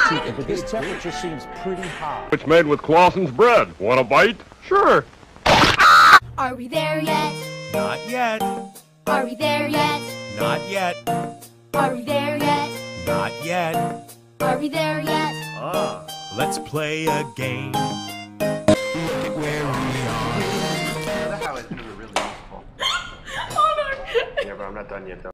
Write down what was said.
but this temperature seems pretty hot. It's made with Clausen's bread. Want a bite? Sure. Are we there yet? Not yet. Are we there yet? Not yet. Are we there yet? Not yet. Are we there yet? Let's play a game. Where we are. That highlight's gonna be really useful. Oh no! Yeah, but I'm not done yet though.